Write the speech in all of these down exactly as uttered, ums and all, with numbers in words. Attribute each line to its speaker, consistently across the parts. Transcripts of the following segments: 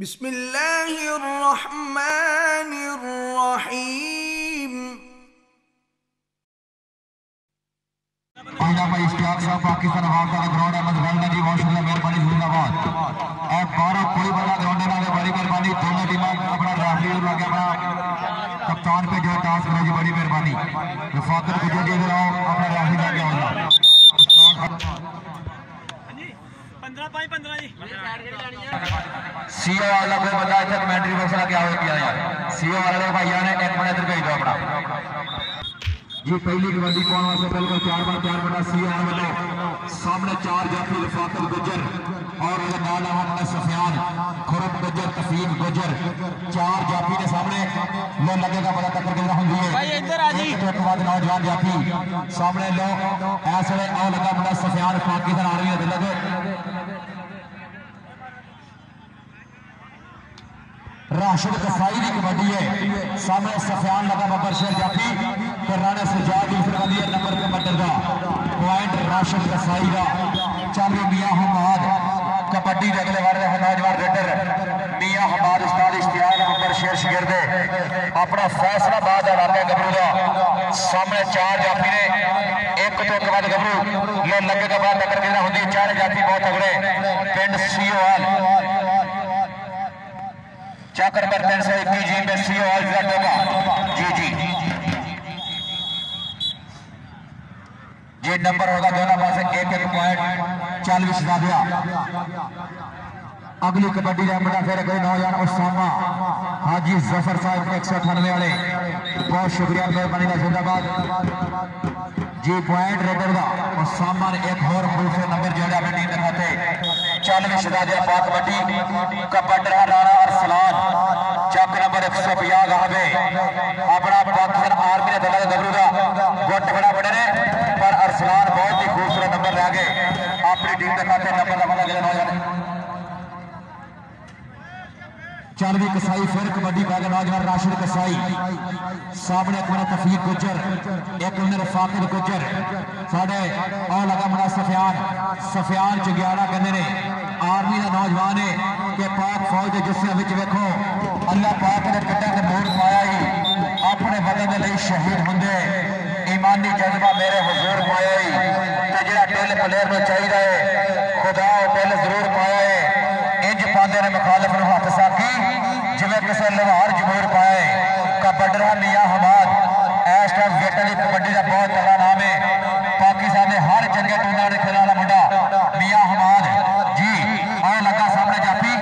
Speaker 1: بسم اللہ الرحمن الرحیم۔
Speaker 2: آئندہ بھائی اشتیاق صاحب پاکستان حافظہ کا گراؤنڈ احمد غلطہ جی بہت شکریہ مہربانی زندہ باد۔ اور بارہ کوئی بندہ گراؤنڈ نہ بڑی مہربانی دونوں ٹیمیں اپنا ریفری لا کے اپنا کپتان پہ جو ٹاس کرو جی بڑی مہربانی رفاقت کو جو جی کراؤ اپنا ریفری لا کے آؤ جا سی او والا کوئی بندہ اتنے کمنٹری باکس لا کے آؤ کیا یار سی او والے بھائی نے ایک منٹ ادھر بھیج دو اپنا جی پہلی کبڈی پاؤن واسطے بالکل تیار بن تیار بنا سی او والے سامنے چار جاتی رفاقت گجر اور نال احمد سفیان خرم گجر تفیم گجر چار جاتی کے سامنے لو لگے گا پتا ٹکر کے ہوں گے ایک تو ایک بعد نوجوان جاتی سامنے لو ایسے او لگا بڑا سفیان پاکستان آ رہی ہے لگے راشد کسائی کی کبڈی ہے سامنے سفیان لگا ببر شیر جاتی پھر رانے سجاد دوسرے کا دیا نمبر کے مٹر کا پوائنٹ راشد کسائی کا چالی میاں حماد کبڈی کے اگلے بارے نوجوان ریڈر میاں حماد استاد اشتیاق ببر شیر شگردے اپنا فیصلہ بعد علاقے گبرو کا سامنے چار جاتی نے ایک تو کے بعد گبرو لو لگے کا بعد ٹکر کے ہوتی ہے چار جاتی بہت اگڑے پنڈ سی او ایل چاکر پر تین سو اکی جی میں سی او آل ضلع ٹوبا جی جی جی نمبر ہوگا دونوں پاس ایک ایک پوائنٹ چالیس شدادیا اگلی کبڈی رہا بڑا پھر کوئی نوجوان اسامہ حاجی ظفر صاحب ایک سو اٹھانوے والے بہت شکریہ مہربانی کا زندہ باد جی پوائنٹ ریڈر کا اسامہ نے ایک اور دوسرے نمبر جوڑا اپنے ٹیم دکھاتے چالیس شدادیا پاک کبڈی کبڈ رہا رانا ارسلان چاک نمبر ایک سو پیا گاہبے اپنا پاکستان آرمی نے دلہ گبرو کا گوٹ بڑا بڑے نے پر ارسلان بہت ہی خوبصورت نمبر رہ گئے اپنی ٹیم دکھاتے نمبر دکھانا گئے نوجوان چالوی کسائی پھر کبڈی پہ نوجوان راشد کسائی سامنے ایک منہ تفیق گجر ایک منہ رفاقت گجر ساڑھے اور لگا منہ سفیان سفیان چگیارہ کہنے نے آرمی دا نوجوان ہے کہ پاک فوج جس سے وچ ویکھو اللہ پاک نے کٹا کے موڑ پایا ہی اپنے بدن دے لئی شہید ہوندے ایمانی جذبہ میرے حضور پایا ہی تے جڑا ٹیل پلیئر نو چاہیے ہے خدا ٹیل ضرور پایا ہے انج پاندے نے مخالف نو ہاتھ ساکی جویں کسے لوہار جمہور پائے کبڈرا میاں حماد ایسٹر ویٹر کی کبڈی کا بہت تگڑا نام ہے پاکستان نے ہر جگہ ٹورنامنٹ کھیلنے والا منڈا میاں حماد جی آئے لگا سامنے جاتی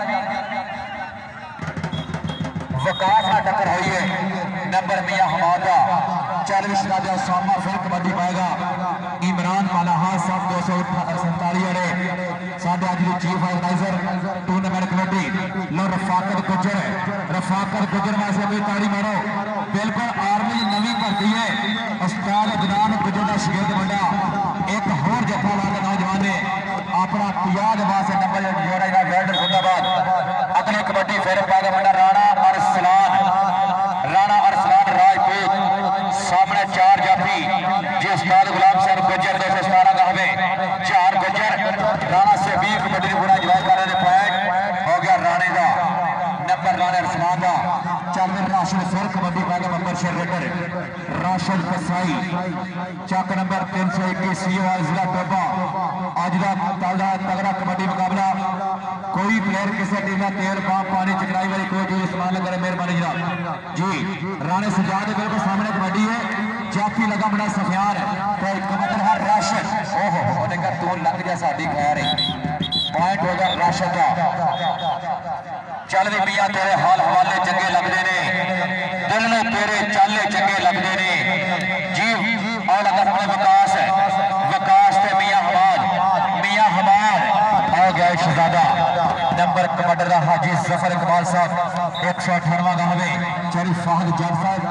Speaker 2: وقاف نہ ٹکر ہوئی ہے نمبر میاں حماد کا چالیس شدادیہ اسامہ پھر کبڈی پائے گا عمران مالہا صاحب دو سو سنتالی والے ساڈے اج دی چیف آرگنائزر ٹورنامنٹ کمیٹی لو رفاقت گجر رفاقت گجر واسطے بھی تاڑی مارو بالکل آرمی نویں بھرتی ہے استاد عدنان گجر دا شگرد منڈا ایک ہور جفا لا کے نوجوان نے اپنا پیاد واسطے نمبر جوڑا جا ویلڈر زندہ باد اگلی کبڈی پھر پا کے منڈا رانا ارسلان رانا ارسلان راجپوت سامنے چار جاتی جی استاد غلام صاحب گجر دو سو ستارہ گاہبے چار گجر رانا سے بھی کبڈی پورا جواب کرنے نے پوائنٹ ہو گیا رانے دا نمبر رانے ارسلان دا چارویں راشد پھر کبڈی پائے گا نمبر شیر ریڈر راشد کسائی چاک نمبر تین سو اکیس سی او آل ضلع ٹوبا آج دا تالدہ تگڑا کبڈی مقابلہ کوئی پلیئر کسی ٹیم میں تیل پاپ پانی چکنائی والی کوئی چیز استعمال کرے مہربانی جناب جی رانے سجاد بالکل سامنے کبڈی ہے جافی لگا بڑا سفیان ہے تو کبڈر ہے راشد اوہ ہو نے کہا تو لگ جا ساڈی خیر ہے پوائنٹ ہوگا راشد کا چل بھی میاں تیرے حال حوالے چنگے لگدے نے دل نے تیرے چالے چنگے لگدے نے جی اور لگا سامنے وکاس ہے وکاس تے میاں حماد میاں حماد آ گیا شہزادہ نمبر کمانڈر دا حاجی ظفر اقبال صاحب ایک سو اٹھانواں گاہوے چری فہد جان صاحب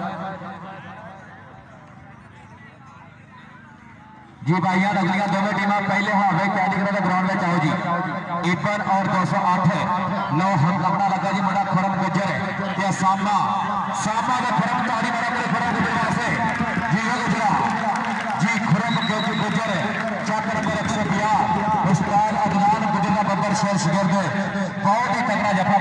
Speaker 2: جی بھائیاں اگلیاں دونوں ٹیمیں پہلے ہاوے کیٹیگری دے گراؤنڈ میں چاہو جی ایپر اور دو سو آٹھ لو ہم کپڑا لگا جی منڈا خرم گجر تے سامنا سامنا دے خرم تاڑی بڑا کرے خرم گجر واسطے جی یہ گجرا جی خرم گجر چاک نمبر ایک سو بیاہ استاد عدنان گجر دا ببر شیر شگرد بہت ہی تگڑا جفا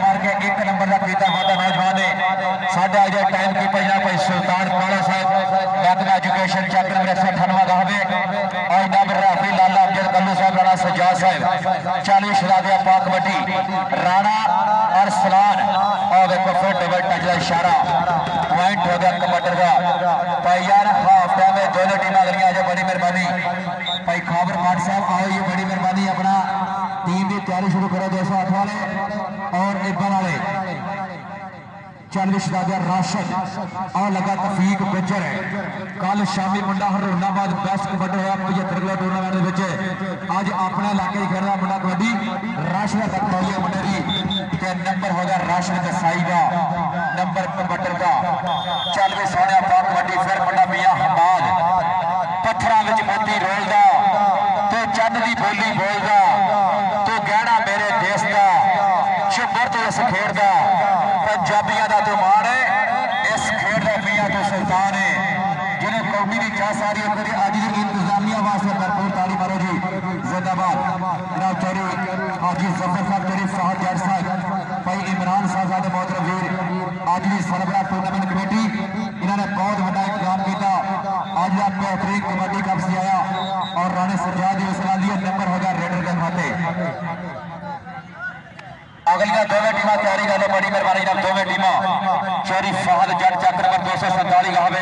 Speaker 2: एजाज साहब चालीस शराबिया पाक कबड्डी राणा अरसलान और देखो फिर डबल टच का इशारा पॉइंट हो गया कबड्डर का भाई यार हाफ टाइम में दोनों टीम अगली आ जाए बड़ी मेहरबानी भाई खाबर खान साहब आओ ये बड़ी मेहरबानी अपना टीम की तैयारी शुरू करो दो सौ आठ वाले और इब्बल वाले चालीस शराबिया राशिद और लगा तफीक गुजर है कल शामी मुंडा हरोनाबाद बेस्ट कबड्डी होया पचहत्तर किलो टूर्नामेंट अज अपने इलाके ही खेलना मुंडा कबड्डी राशिद तक पहुंचे मुंडे की नंबर होगा राशिद कसाई का नंबर कबड्डर का चल भी सोने पाक कबड्डी फिर मुंडा मियां हमाद पत्थर मोती रोलदा तो चंद की बोली बोलदा तो गहना मेरे देश का शुभर तो इस खेड का पंजाबियों का तो मान है इस खेड का मियां तो सुल्तान है जिन्हें कौमी की चाह सारी अज की इंतजामिया वास्ते भरपूर ताली मारो जी जिंदाबाद जनाब चौधरी हाजी जफर साहब चौधरी फहद जट साहब भाई इमरान साहब साहब मोहतरम वीर अज की सरबराह टूर्नामेंट कमेटी इन्होंने बहुत बड़ा इंतजाम किया अज का बेहतरीन कबड्डी कप सजाया और राणे सजाद की उस नंबर होगा रेडर के खाते अगलियां दोवें टीमां तैयारी कर लो बड़ी मेहरबानी नाल दोवें टीमां चौधरी फहद जट चक नंबर दो सौ सैंताली गावे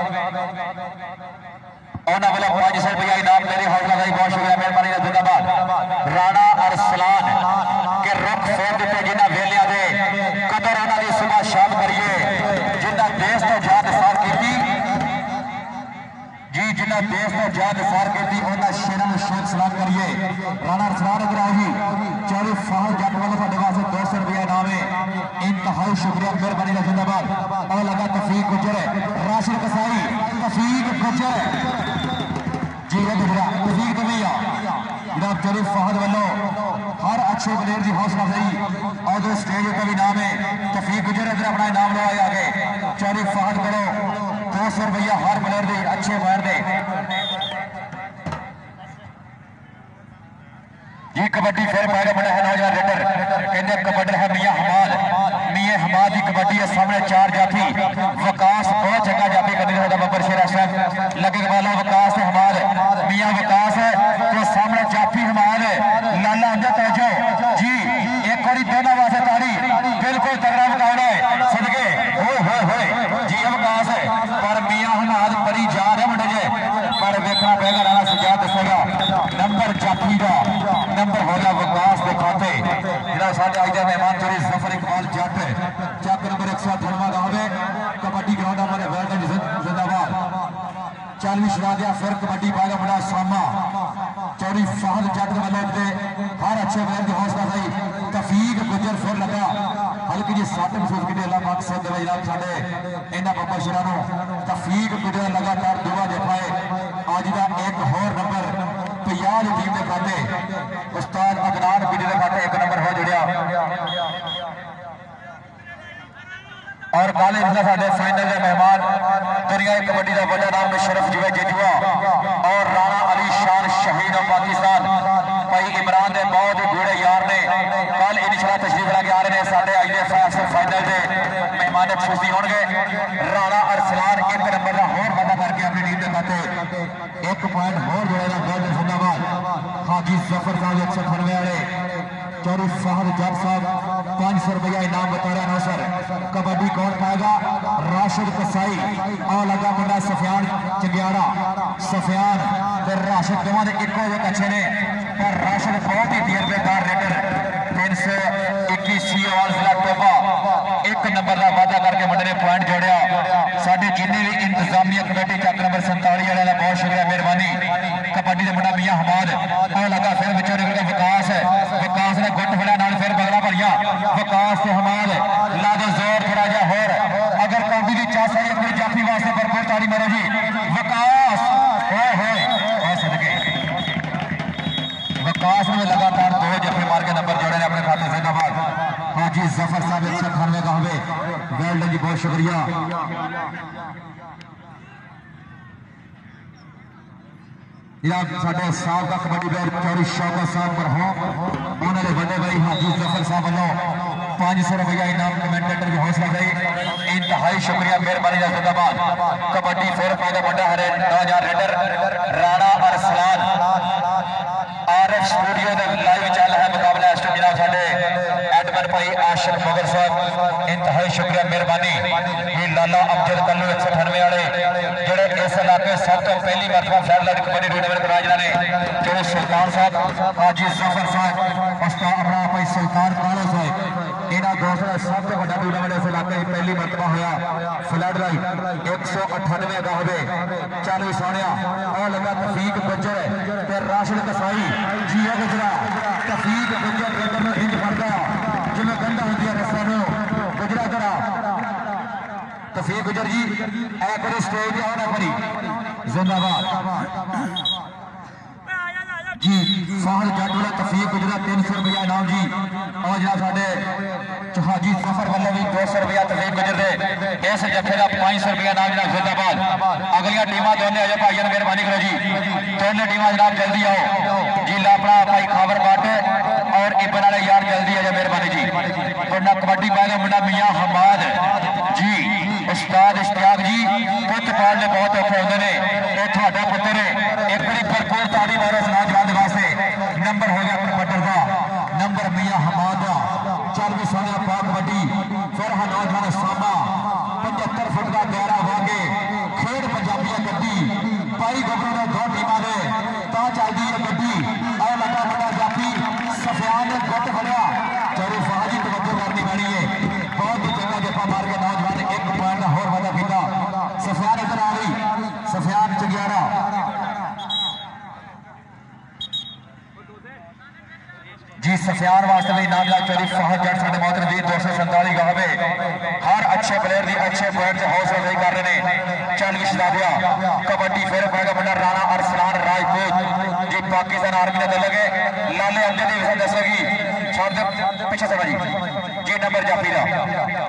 Speaker 2: उन्होंने वालों पांच सौ रुपया इनाम मेरे हौसला भाई बहुत शुक्रिया मेहरबानी नाल जिंदाबाद राणा अरसलान के रुख फेर दिते जिन्हां वेलियां दे कदर उन्हां दी सुबह शाम करिए जिन्हां देश तो जान निसार कीती जी जिन्हें देश में जान निसार की उन्होंने शेर शेर सलाम करिए राणा अरसलान इधर आओ जी चौधरी फहद जट वालों साढ़े वास्ते दो सौ रुपया इनाम है इंतहाई शुक्रिया मेहरबानी का जिंदाबाद और लगा तफीक गुजर राशिद कसाई तफीक गुजर जी गुजरा तफीक तो नहीं आ जनाब चौधरी फहद वालों हर अच्छे प्लेयर की हौसला अफजाई और जो स्टेज पर भी नाम है तफीक गुजर इधर अपना इनाम लो आगे चौधरी फहद करो दो सौ रुपया हर प्लेयर दे अच्छे पैर दे जी कबड्डी फिर पाएगा बड़ा है नौजवान रेडर कहते कबड्डर है मियां हमाद मियां हमाद की कबड्डी है सामने चार जाफी वकास बहुत चंगा जाफी करने होता बब्बर शेरा साहब लगे वाला वकास है हमाद मियां वकास है तो सामने जाफी हमाद लाला अंदर तवज्जो जी एक बारी दोनों वास्ते ताड़ी बिल्कुल तगड़ा मुकाबला है सदके होए होए होए जी वकास है पर मियां हमाद बड़ी जा रहे मुंडे जे पर देखना पड़ेगा राणा सजाद दसेगा नंबर जाफी का नंबर होगा वकास के खाते जिला साढ़े अज के मेहमान चौधरी जफर इकबाल जट चक नंबर एक सौ अठानवे गावे कबड्डी ग्राउंड हमारे वर्ल्ड जिंदाबाद चालीस शराबिया फिर कबड्डी पाएगा बड़ा सामा चौधरी फहद जट वाले हर अच्छे प्लेयर की हौसला सही तफीक गुजर फिर लगा हल्की जी सट महसूस की अल्लाह पाक से दवाई जनाब साढ़े इन्होंने बाबा शेरा तफीक गुजर लगातार दुआ दिखाए अज का एक होर नंबर पंजाब टीम के खाते उस्ताद अदनान पीडी के खाते एक नंबर हो जुड़िया और कल इसलिए साढ़े फाइनल के मेहमान दुनिया कबड्डी का बड़ा नाम शरफ जुए जेजुआ और राणा अली शान शहीद ऑफ पाकिस्तान भाई इमरान के बहुत ही गूढ़े यार ने कल इंशाअल्लाह तशरीफ लगे आ रहे हैं साढ़े अज के फाइनल के मेहमान खुशी होंगे राणा अरसलान एक नंबर का होर वादा करके अपनी टीम के खाते एक पॉइंट होर जोड़ेगा गोल्डन जिंदाबाद हाजी जफर साहब एक सौ अठानवे वाले चौधरी फहद जट साहब पांच सौ रुपया इनाम बता रहे नौसर कबड्डी कौन पाएगा राशिद कसाई और लगा मुंडा सफियान चंगियाड़ा सफियान फिर राशिद दोवां दे इक्को एक अच्छे ने पर राशिद बहुत ही तजर्बेकार रेडर तीन सौ इक्कीस जिला टोपा एक नंबर का वादा करके मुंडे ने पॉइंट जोड़िया साढ़े जिन्नी भी इंतजामिया कमेटी चक नंबर संताली वाले का बहुत शुक्रिया मेहरबानी कबड्डी का मुंडा मियां हमाद और लगा फिर बिचों निकल विकास है विकास ने गुट फड़ा नाल फिर बगला भरिया विकास से हमाद ला दो जोर थोड़ा जा होर अगर कौमी की चाह सारी अपनी जाफी वास्ते भरपूर ताड़ी मारो जी विकास हो हो सदके विकास ने लगातार दो जफे मार के नंबर जोड़े अपने खाते जिंदाबाद हाजी जफर साहब एक सौ अठानवे का हमें वेल्डन जी बहुत शुक्रिया साढ़े साहब का कबड्डी प्लेयर चौधरी शौकत साहब पर हो उन्होंने बड़े भाई हाजी जफर साहब वालों पांच सौ रुपया इनाम कमेंटेटर की हौसला गई इंतहाई शुक्रिया मेहरबानी जिंदाबाद कबड्डी फिर पैदा बड़ा है नौ हजार raider Rana Arsalan R F studio Ashiq Mughal साहब इंतहाई शुक्रिया मेहरबानी ये लाला अमजद कल्लू एक सौ अठानवे वाले जेड़े इस इलाके सब तो पहली मरतबा फैसला कबड्डी टूर्नामेंट कराया जिन्होंने जो सुल्तान साहब हाजी जफर साहब उस्ताद अपना भाई सुल्तान कालो साहब इन्होंने दोस्तों सब तो बड़ा टूर्नामेंट इस इलाके पहली मरतबा होया फ्लड लाइट एक सौ अठानवे गाहबे चालू सोनिया और लगा तफीक गुजर ते राशिद कसाई जिया गुजरा तफीक गुजर केंद्र में हिंद फड़ता जिन्हें गंदा होती है रस्ता में गुजरा करा तफीक गुजर जी ऐ करो स्टेज आना परी जिंदाबाद जी फाहल जाटूला तफीक गुजरा तीन सौ रुपया इनाम जी और जरा साढ़े हाजी सफर वाले भी दो सौ रुपया तफीक गुजर दे इस जत्थे का पांच सौ रुपया इनाम जनाब जिंदाबाद अगलियां टीमां दोनों अजय भाइयों ने मेहरबानी करो जी दोनों टीमां जनाब जल्दी आओ जी लापड़ा भाई खावर बाट और इबन वाले यार जल्दी अजय मेहरबानी जी मुंडा कबड्डी पाएगा मुंडा मियां हमाद जी उस्ताद इश्तियाक जी पुत पालने बहुत औखे होंगे ने ये तुहाडा पुत्र है एक बड़ी भरपूर ताड़ी मारो समाज वास्ते नंबर हो गया अपने पट्टर का नंबर मियां हमाद का चल भी सोने पाक कबड्डी फिर हा नौजवान सामा पचहत्तर फुट का गहरा वागे खेड पंजाबिया गड्डी पाई गोबरों ने दो टीमां दे ता चलदी है गड्डी और लगा बड़ा जाफी सफियान ने गुट फड़िया चौरी फहाजी तवज्जो करनी पैनी है बहुत ही चंगा जफा मार के नौजवान ने एक पॉइंट का होर वादा किया सफियान इधर आ गई सफियान चगियारा जी सफियान वास्ते भी नाम लाल चौरी फहद जट साढ़े मोहतरम वीर दो सौ संताली गावे हर अच्छे प्लेयर की अच्छे पॉइंट से हौसला अफजाई कर रहे हैं चल भी छड़ा दिया कबड्डी फिर पाएगा बंदा राणा अरसलान राजपूत जी पाकिस्तान आर्मी ने लगे लाले अमजद की दसेगी छोड़ दे पीछे से जी जी नंबर जाफी का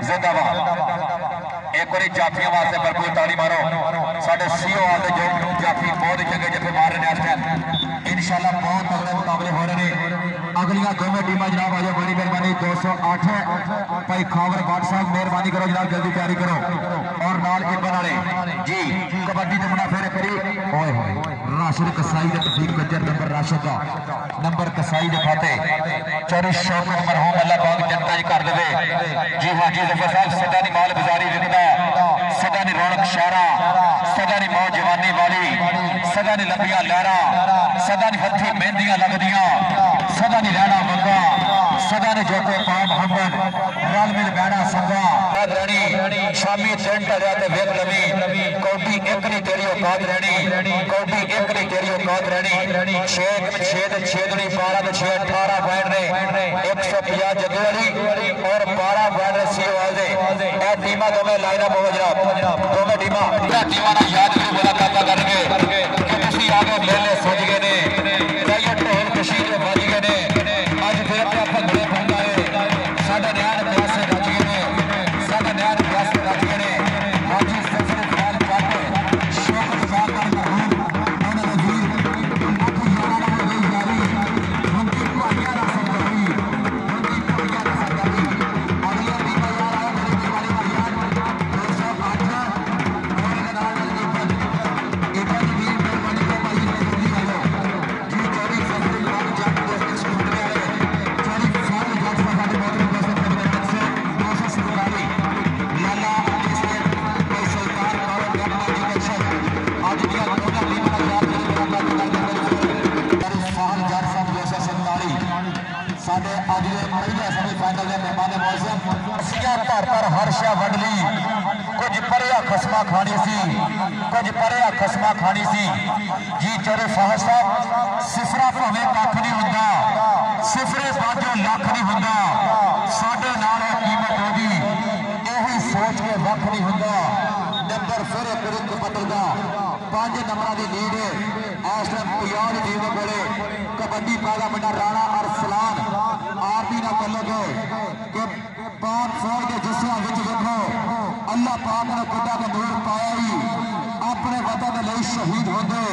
Speaker 2: जिंदाबाद एक बार जाफियों वास्ते भरपूर ताली मारो साढ़े सीओ आते जो जाफी बहुत ही चंगे जफे मार रहे हैं इस टाइम इंशाल्लाह बहुत तगड़े मुकाबले हो रहे हैं अगलियां दोनों टीमां जनाब आज बड़ी मेहरबानी दो सौ आठ भाई खावर बाट साहब मेहरबानी करो जनाब जल्दी तैयारी करो और नाल इबन वाले जी कबड्डी के मुंडा फेरे करी ओए होए राशिद कसाई के तफीक गुजर नंबर राशिद का नंबर कसाई के खाते चौरी शौकत मरहूम अल्लाह पाक जनता जी कर देवे जी हाजी जफर साहब सदा दी माल बाजारी विकदा सदा दी रौनक शहरा सदा दी मौज जवानी वाली सदा दी लंबियां लहरा सदा दी हथी मेहंदियां लगदियां सदा नी रहना मंगा सदा ने जोते पा मोहम्मद रल मिल बैठा संगा रहनी शामी टेंट आ ते वेख लवी कौडी एक नहीं तेरी औकात रहनी कौडी एक नहीं तेरी औकात रहनी छे छे ते छे दुनी बारह ते छे अठारह पॉइंट ने एक सौ पचास जग्गू वाली और बारह पॉइंट सी वाल दे ए टीमां दोवें लाइन अप हो जनाब दोवें टीमां टीमां नाल याद करो मुलाकात करनगे कि तुसीं आगे मेले सज गए ने कई ढोल खुशी के बज गए ने अज फिर अपने भंगड़े पंगा है साडे नैन प्यासे रज गए ने साडे नैन प्यासे रज गए ने हाजी सफर ख्याल जट शौक विभाग का मरहूम उन्होंने वजीर अबू यारा ने गई जारी उनकी भाइया का सरदारी उनकी भाइया का सरदारी अगले भी यार आए बड़ी दिवाली भाइया दो सौ आठ और के नाम इबन इबन वीर मेहरबानी को भाई ने जल्दी आ जाओ जी चौरी सफर विभाग जट दोस्त छूटने वाले चौरी सारे जट साडे मोहतरम दोस्त खिदमत से दो सौ सरदारी लाला इसने कोई सरकार कारो करना जी दर्शक आज दिया दोनों टीमां का याद करें मुलाकात करते हैं फाहल जट साहब दो सौ संताली साडे आज दे पहले सेमीफाइनल दे मेहमान मौसम असिया धर पर हर शह वंड ली कुछ परेया खसमा खानी सी कुछ परेया खसमा खानी सी जी चौरे फाहल साहब सिफरा भावें कख नहीं हुंदा सिफरे बाजो लख नहीं हुंदा साडे नाल कीमत होगी यही सोच के वख नहीं हुंदा नंबर फिर एक रिंग पटल दा पांच नंबरां दी लीड इस टाइम पंजाब दी टीम कोले कबड्डी पागा बड़ा राणा अरसलान आरपी ना तल्लक कि पाक फौज के जस्सियां विच देखो अल्लाह पाक ने खुदा का नूर पाया ही अपने वतन के लिए शहीद होंदे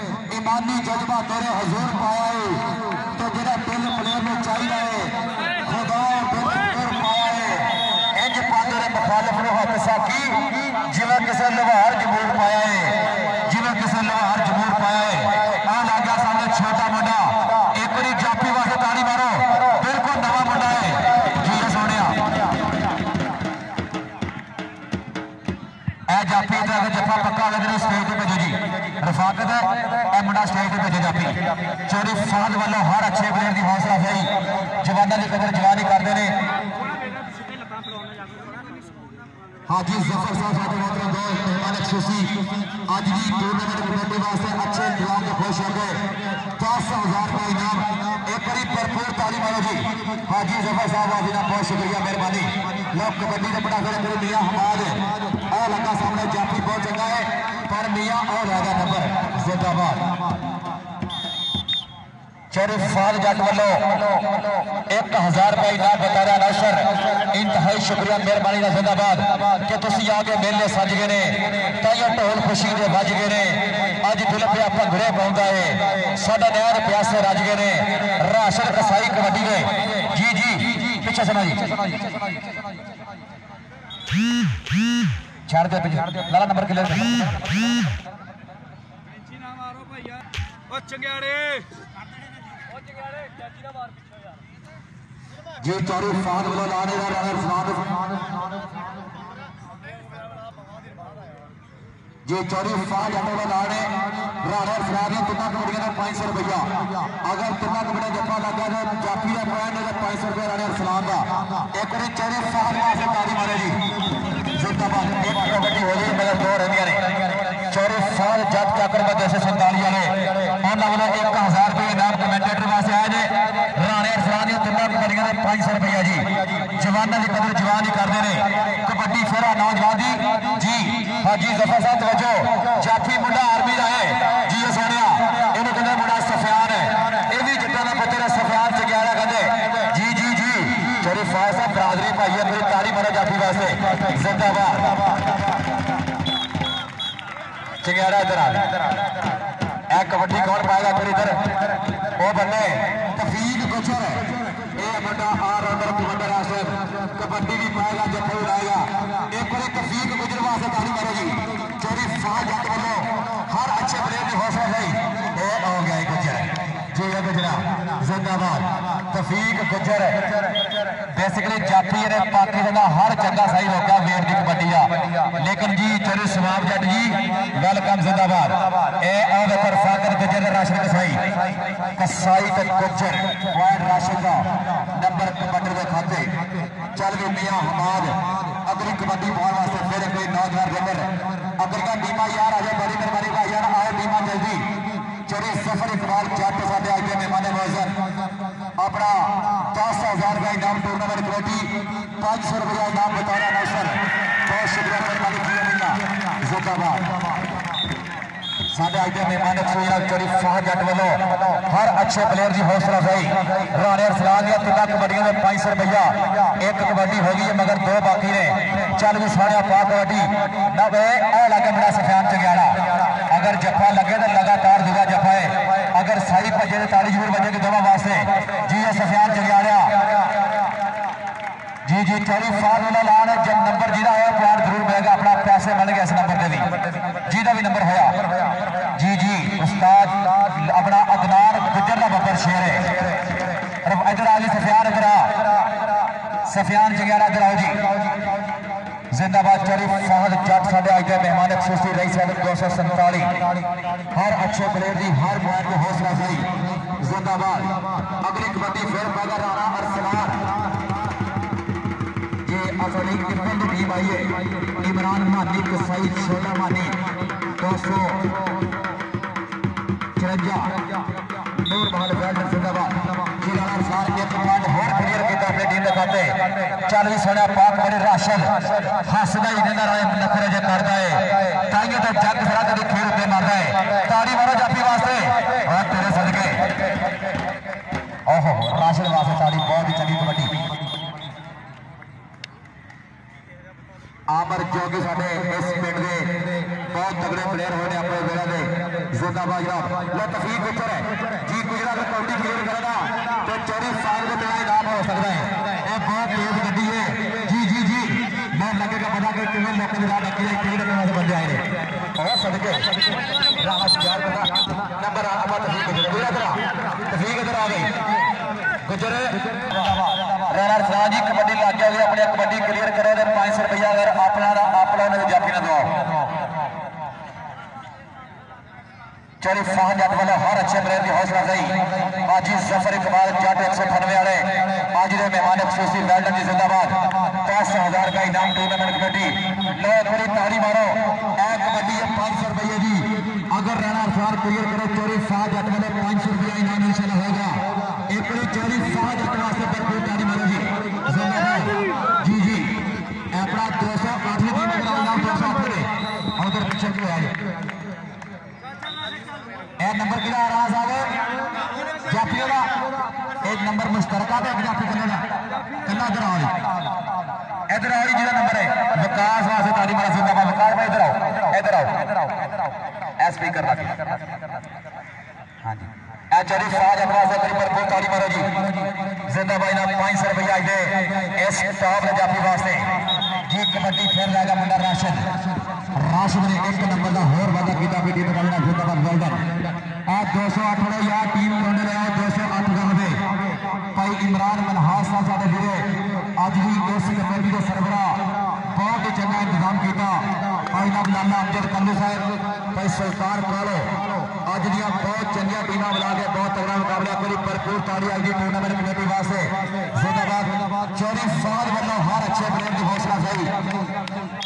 Speaker 2: ईमानी जज्बा तेरे हजूर पाया है तो जेड़ा दिल प्लेयर में चाहिए खुदा दिल प्लेयर पाया है इंज पांदे ने मुखालिफ नु हक साकी जिवें किसी लवार जमूर पाया है जिवें किसी लवार जमूर पाया है आ लागा सामने छोटा मुंडा एक बारी जाफी वास्ते ताड़ी मारो बिल्कुल नवा मुंडा है जी सोनिया चौरी फाद वालों हर अच्छे प्लेयर की हौसला अफजाई जवानों की कदर जवान ही करते हैं। हाजी जफर साहब साडे मोहतरम दोस्त मेहमान खुशी अज की टूर्नामेंट कमेटी वास्ते अच्छे इंतजाम के खुश हो गए। दस हजार का इनाम एक बार भरपूर ताली मारो जी। हाजी जफर साहब आज का बहुत शुक्रिया मेहरबानी। लो कबड्डी का बड़ा खेल मेरे मियाँ हमाद और लगा सामने जाफी बहुत चंगा है पर मियाँ और रहेगा नंबर जिंदाबाद। चौरी फाद जट वालों एक हजार रुपये इनाम बता रहा नौसर इंतहाई शुक्रिया मेहरबानी का जिंदाबाद कि तुसी आके मेले सज गए ने ताइयों ढोल खुशी के बज गए ने अज दिल पिया भंगड़े पाउंदा है साडा नहर प्यासे रज गए ने राशन कसाई कबड्डी दे जी जी पीछे सुना जी छाड़ दे लाला नंबर क्लियर जी चौरी फाद वालों लाने का राणा जी चौरी फाद वालों लाने राणा फरारी तिना कबड्डियों का पाँच सौ रुपया अगर तिना कबड्डी जफा लगा तो जाफी का पॉइंट है पाँच सौ रुपया राणा सलाम का एक बार चौरी फाद वास्ते ताली मारे जी जिंदाबाद। एक कबड्डी हो गई मगर दो रही ने चौरी फाद जट चक्र में दो सौ संताली वाले उन्होंने वालों एक हजार रुपये इनाम कमेंटेटर वास्ते आए ने राणे फरारी तिना कबड्डियों का पाँच सौ रुपया जी जवानों की कदर जवान ही करते हैं। कबड्डी फेरा नौजवान की जी हाजी जफर साहब तवज्जो जाफी मुंडा आर्मी का है जी सोने इन्होंने कहते मुंडा सफियान है यह भी जट्टा का पुत्र है सफियान चंग्याड़ा कहते जी जी जी चौरी फाद साहब बरादरी भाई है मेरी तारी मारो जाफी वास्ते जिंदाबाद। चंग्याड़ा इधर आ कबड्डी कौन पाएगा फिर इधर वो बने तफीक गुजर है ये बड़ा ऑलराउंडर कबड्डी राशि कबड्डी भी पाएगा जफा उड़ाएगा एक बार तफीक गुजर वास्ते ताली मारो जी। चौरी फाद जट वालों हर अच्छे प्लेयर की हौसला अफजाई ये हो गया गुजर जी है गुजरा जिंदाबाद। तफीक गुजर बेसिकली जाफी ने पाकिस्तान का हर चंगा सही मौका वेट की कबड्डी आ लेकिन जी चौरी सवाब जट जी वेलकम जिंदाबाद। ए और पर फाकर गुजर राशन कसाई कसाई ते गुजर पॉइंट राशन का नंबर कबड्डी के खाते चल गए मियाँ हमाद अगली कबड्डी पाने वास्ते फिर कोई नौजवान रेबर अगर का बीमा यार आ जाए बड़ी मेहरबानी भाई यार आए बीमा जल्दी। चौरी सफर इकबाल जट साडे आज के मेहमान मौजूद अपना दस हजार का इनाम टूर्नामेंट कमेटी पाँच सौ रुपया इनाम बता रहा नौसर बहुत शुक्रिया मेहरबानी जिंदाबाद। साढ़े आज के मेहमान चौरी फाद जट वालों हर अच्छे प्लेयर की हौसला अफजाई राणे सलाम या तिना कबड्डियों में पाँच सौ रुपया एक कबड्डी हो गई है मगर दो बाकी ने चल भी साढ़े पा कबड्डी न वे लगे बड़ा सफियान चंग्याड़ा अगर जफा लगे तो लगातार दूसरा जफा है अगर साई भजे तो ताली जरूर बजेगी दोनों वास्ते जी ये सफियान चंग्याड़ा जी जी चौरी फाद वाला लान जब नंबर जिदा है प्यार जरूर मिलेगा अपना पैसे मिल गए इस नंबर के भी जिदा भी नंबर होया जी जी उस्ताद अपना अदनान गुजर का बब्बर शेर है इधर आ जी सफियान इधर आ सफियान चंग्याड़ा इधर आओ जी जिंदाबाद। चौरी फाद जट साढ़े आज के मेहमान खुशी रही सैनिक दो सौ संताली हर अच्छे प्लेयर की हर पॉइंट की हौसला अफजाई जिंदाबाद। अगली कबड्डी फिर पैदा राणा अरसलान असली डिफेंड टीम आई है इमरान मानी कसाई छोटा मानी दो सौ चौरंजा नूर महल बैल्ट जिंदाबाद जिला सार के पॉइंट होर क्लियर किया अपनी टीम के खाते चल भी सोना पाक बड़े राशन हसदा ही नजर आए नखरे जे करता है ताइयों तो जग सारा कभी खेल पे मारता है ताड़ी मारो जाफी वास्ते और तेरे सदके ओहो राशन वास्ते ताड़ी बहुत ही चंगी कबड्डी आमर जोगी साडे इस पिंड दे बहुत तगड़े प्लेयर होने अपने बेड़ा दे जिंदाबाद जनाब लो तफीक गुजर है जी गुजरा अगर कबड्डी क्लियर करेगा तो चौरी फाद को तेरा इनाम हो सकता है ये बहुत तेज गड्डी है जी जी जी मैं लगेगा पता कि कितने मौके दिला रखी है कितने तरह से बंदे आए हैं और सदके राहत चार बता नंबर आमा तफीक गुजर गुजरा इधर तफीक इधर आ गई गुजर राणा सलाम जी कबड्डी लग गया अपने कबड्डी क्लियर करे तो पाँच सौ रुपया अगर अपना अपना जाफी ना दो چوری فہد جٹ والے ہر اچھے پلیر کی حوصلہ افزائی آجی ظفر اقبال جٹ ایک سو اٹھانوے والے آج دے مہمان خصوصی ویلڈن جی زندہ باد دس ہزار کا انعام ٹورنامنٹ کمیٹی لو بڑی تاڑی مارو اے کبڈی ہے پانچ سو روپیے جی اگر رانا افراد کلیئر کرے چوری فہد جٹ والے پانچ سو روپیہ انعام انشاءاللہ ہوگا ایک بڑی چوری فہد جٹ واسطے بھرپور تاڑی مارو جی زندہ باد جی جی اپنا دو سو آٹھویں دن اگر انعام دو سو آٹھویں ادھر پیچھے کیوں آئے ایک نمبر کلا آراز آگے جاپیوں کا ایک نمبر مشترکہ دے ایک جاپی کنو دا کنو ادھر آوری ادھر آوری جیدہ نمبر ہے وکاس واسے تاری مرا زندہ بات وکاس بھائی ادھر آؤ ادھر آؤ ایس پی کر رکھیں ہاں جی اے چوری فاج اپنا سے کری پر بہت تاری مرا جی زندہ بھائی نا پانچ سو روپیہ آج دے اس ٹاپ نے جاپی واسے جی کبڈی پھر لائے گا منڈا راشد راشد نے ایک نمبر دا ہور وعدہ کیتا بھی ٹیم کا زندہ باد ویلڈن آج دو سو اٹھڑے یا ٹیم لونے لے آؤ دو سو اٹھ گاہ دے پائی عمران منحاس صاحب ساڑھے بھیرے آج بھی اس کمیٹی کے سربراہ بہت ہی چنگا انتظام کیتا پائی نب لالا امجد کندو صاحب پائی سلطان کالو آج دیا بہت چنگیا ٹیمہ بلا کے بہت تگڑا مقابلہ کری پرپور تاڑی آئی دی ٹورنامنٹ کمیٹی واسے زندہ باد چوری فہد والوں ہر اچھے پلیر کی حوصلہ افزائی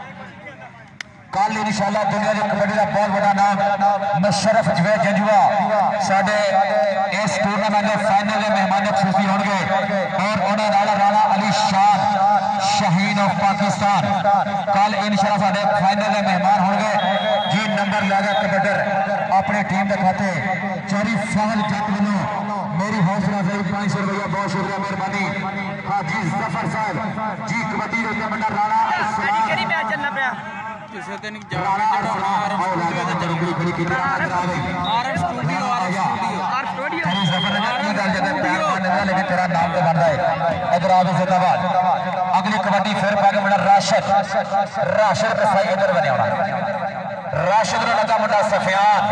Speaker 2: کل انشاءاللہ دنیا کی کبڈی کا بہت بڑا نام مشرف جوید جنجوا ساڈے اس ٹورنامنٹ کے فائنل میں مہمان خصوصی ہون گے اور انہاں نال رانا علی شان شہین آف پاکستان کل انشاءاللہ ساڈے فائنل میں مہمان ہون گے جی نمبر لے گا کبڈر اپنے ٹیم دے کھاتے چوری فہد جٹ والوں میری حوصلہ افزائی پانچ سو روپیہ بہت شکریہ مہربانی ہاں جی ظفر صاحب جی کبڈی دے منڈا رانا ارسلان
Speaker 3: کسی دن جاوے جڑا آرم
Speaker 2: جڑی بڑی کی
Speaker 3: آرم سٹوڈیو آرم سٹوڈیو
Speaker 2: خری ظفر نے کی گل جے پیار ماننے دا لیکن تیرا نام تے بندا ہے ادھر آ زندہ باد اگلی کبڈی پھر پا کے منڈا راشد راشد تے صحیح ادھر بنے ہونا راشد نے لگا منڈا سفیان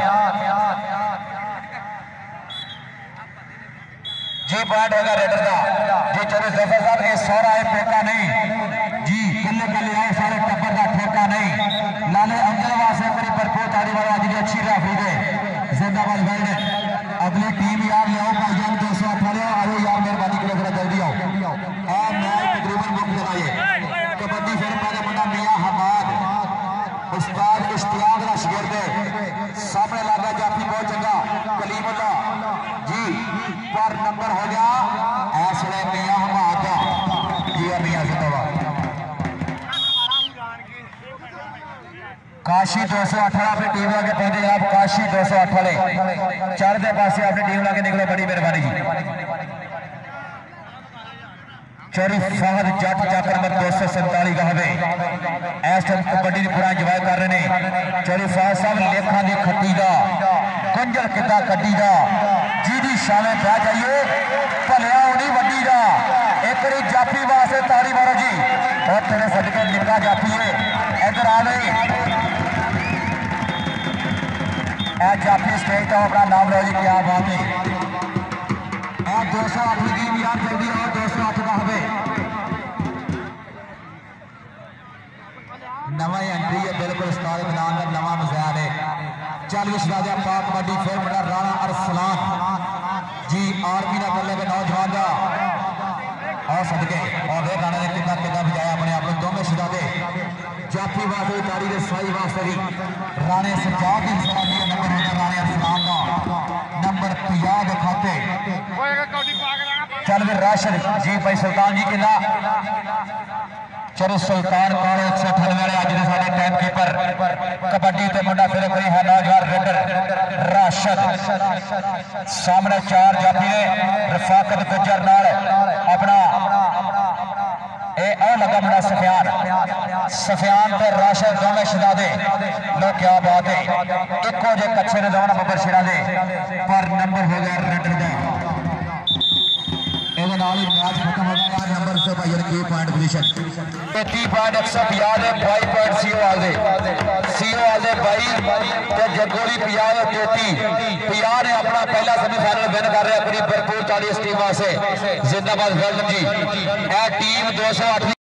Speaker 2: جی پوائنٹ ہوگا ریڈر دا جی چلو ظفر صاحب یہ سورا ہے پیکا نہیں جی کلے کلے آئے سارے ٹبر دا ٹھیکا نہیں لالے امجد واسے پری پرپور تاڑی والا آج اچھی ریفری دے زندہ باد ویلڈن اگلی ٹیم یار لے آؤ بھائی جان دو سو اٹھارے آئے یار مہربانی کے لیے جلدی آؤ اے میچ تقریباً مک دلائیے کبڈی پھر پہلے منڈا میاں حماد استاد اشتیاق دا شاگرد سامنے لگا جاپی بہت چنگا کلیم اللہ جی پر نمبر ہو گیا ایس لے میاں حماد دا جی میاں زندہ باد کاشی دو سو اٹھارہ اپنی ٹیم لاکے پہنچے آپ کاشی دو سو اٹھارہ چار دے پاسے اپنی ٹیم لاکے نکلے بڑی مہربانی جی چوری فہد جٹ جاکر نمبر دو سو سنتالی کا ہوئے ایس ٹائم کبڈی پورا انجوائے کر رہے ہیں چوری فہد صاحب لیکھاں دی کھٹی دا کنجل کتا کٹی دا جی دی شامیں پہ جائیے پلیا ہونی وڈی دا ایک ری جاپی واسے تاری مارو جی اور تیرے صدقے نکا جاپی ہے ادھر آ گئی اے جاپی سٹیج تو اپنا نام لو جی کیا بات ہے اے دو سو آٹھ ٹیم یار جلدی اور دو سو آٹھ کا ہوئے نواں انٹری ہے بالکل استاد بنان کا نواں مزیار ہے چالیس راجہ پاک کبڈی پھر منڈا رانا ارسلان جی آرمی نہ کر لے کے نوجوان دا اور صدقے اور دے رانا نے کتنا کتنا بجایا اپنے آپ دو میں شدہ دے جاپی واسطے تاری دے سائی واسطے بھی رانے سجاد کی سلامی کا نمبر ہوتا رانے ارسلان کا نمبر پیا دکھاتے چل بھی راشد جی بھائی سلطان جی کنا چلو سلطان کارو ایک سو اٹھانوے والے آج دے ساڑے ٹائم کیپر کبڈی تے منڈا پھر کوئی ہے نوجوان ریڈر راشد سامنے چار جاپی نے رفاقت گجر نال اپنا اے او لگا منڈا سفیان سفیان تے راشد دو میں شدہ دے لو کیا بات ہے ایک کو جے کچھے نے دونا ببر شدہ دے پر نمبر ہو گیا ریڈر دے ایدھے نالی میچ ختم ہو گیا نمبر سے بھائی کی پوائنٹ پوزیشن تی پوائنٹ ایک سو پیاد ہے بائی پوائنٹ سی او آل دے سی او آل دے بائی تے جگولی پیاد ہے تیتی پیاد ہے اپنا پہلا سمی فائنل بین کر رہے اپنی برپور چالیس ٹیم آسے زندہ باد ویلڈن جی اے ٹیم دو سو آٹھ